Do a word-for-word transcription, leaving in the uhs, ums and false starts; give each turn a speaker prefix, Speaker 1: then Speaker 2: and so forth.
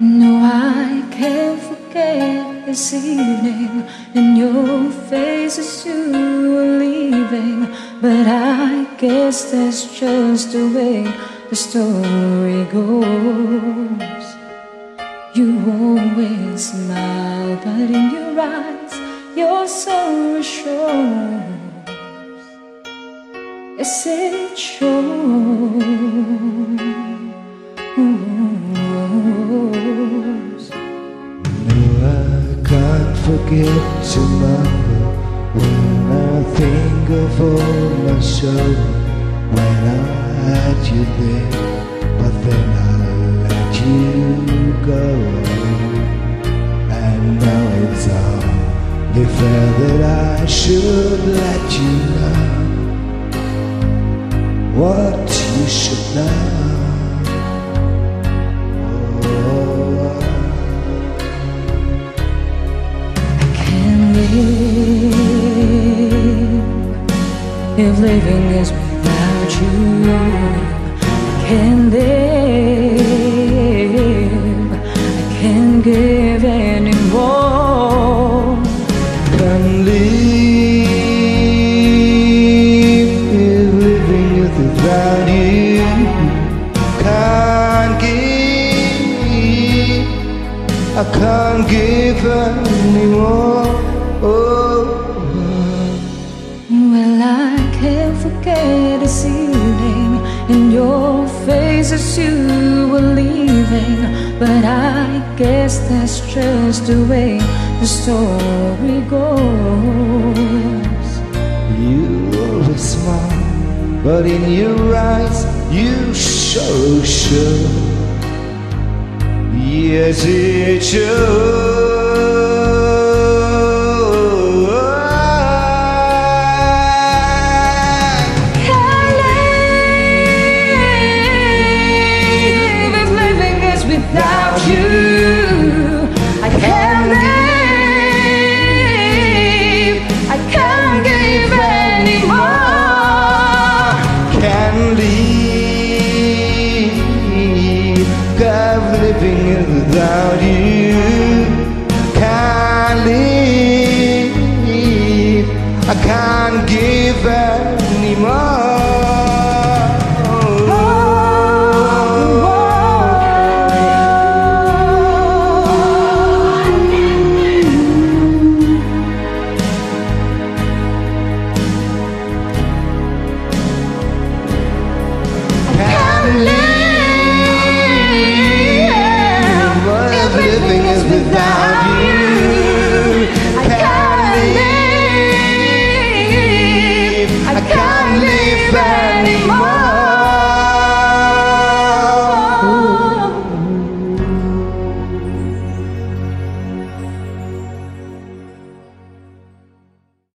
Speaker 1: No, I can't forget this evening and your face as you were leaving. But I guess that's just the way the story goes. You always smile, but in your eyes your sorrow shows. Yes, it shows.
Speaker 2: Can't forget tomorrow when I think of all my sorrow. When I had you there, but then I let you go. And now it's only fair that I should let you know what you should know.
Speaker 1: If living is without you, I can't live, I can't give anymore.
Speaker 2: Can't live if living is without you. Can't give, I can't give anymore. Oh.
Speaker 1: Well, I can't forget this evening and your face as you were leaving. But I guess that's just the way the story goes.
Speaker 2: You always smile, but in your eyes you show show. Yes, it shows.
Speaker 1: Without you, I can't live, I can't give anymore.
Speaker 2: Can't live, cause living is without you. Can't live, I can't give anymore.